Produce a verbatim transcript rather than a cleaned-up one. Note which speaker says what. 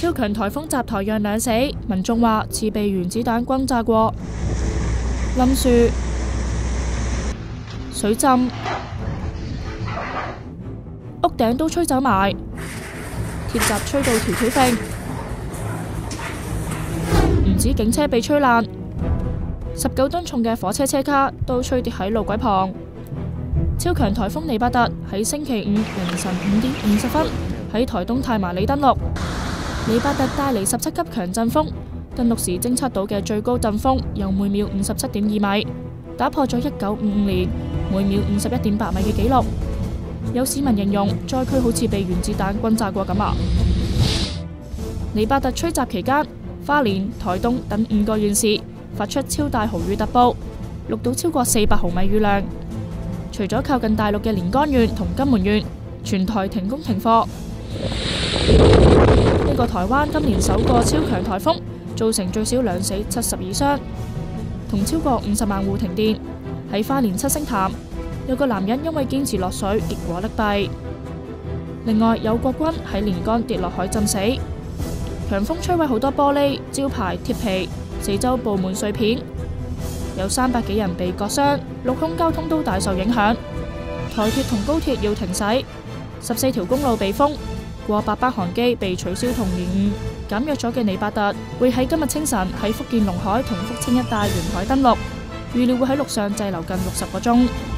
Speaker 1: 超強颱風襲台釀兩死，民眾話似被原子彈轟炸過。冧樹、水浸、屋頂都吹走埋，鐵閘吹到條條揈，唔止警車被吹爛，十九噸重嘅火車車卡都吹跌喺路軌旁。超強颱風尼伯特喺星期五凌晨五點五十分喺台東太麻里登陸。尼伯特帶嚟十七級強陣風，登陸時偵測到嘅最高陣風有每秒五十七點二米，打破咗一九五五年每秒五十一點八米嘅紀錄。有市民形容災區好似被原子彈轟炸過咁啊！尼伯特吹襲期間，花蓮、台東等五個縣市發出超大豪雨特報，錄到超過四百毫米雨量。除咗靠近大陸嘅連江縣同金門縣，全台停工停課。呢個台灣今年首個超強颱風，造成最少兩死七十二傷，同超過五十萬戶停電。喺花蓮七星潭，有個男人因為堅持落水，結果溺斃。另外有國軍喺連江跌落海浸死。強風摧毀好多玻璃、招牌、鐵皮，四周布滿碎片。有三百幾人被割傷，陸空交通都大受影響。台鐵同高鐵要停駛，十四條公路被封，過百班航機被取消同延誤。減弱咗嘅尼伯特會喺今日清晨喺福建龍海同福清一帶沿海登陸，預料會喺陸上滯留近六十個鐘。